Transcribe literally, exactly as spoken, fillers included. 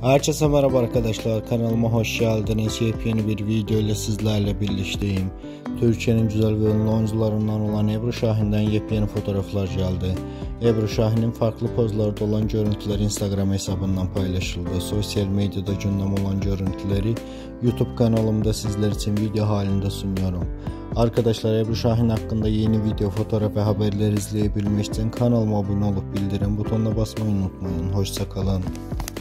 Herkese merhaba arkadaşlar, kanalıma hoş geldiniz. Yepyeni bir video ile sizlerle birlikteyim. Türkiye'nin güzel ve ünlü oyuncularından olan Ebru Şahin'den yepyeni fotoğraflar geldi. Ebru Şahin'in farklı pozlarda olan görüntüleri Instagram hesabından paylaşıldı. Sosyal medyada gündem olan görüntüleri YouTube kanalımda sizler için video halinde sunuyorum. Arkadaşlar, Ebru Şahin hakkında yeni video, fotoğraf ve haberler izleyebilmek için kanalıma abone olup bildirim butonuna basmayı unutmayın. Hoşça kalın.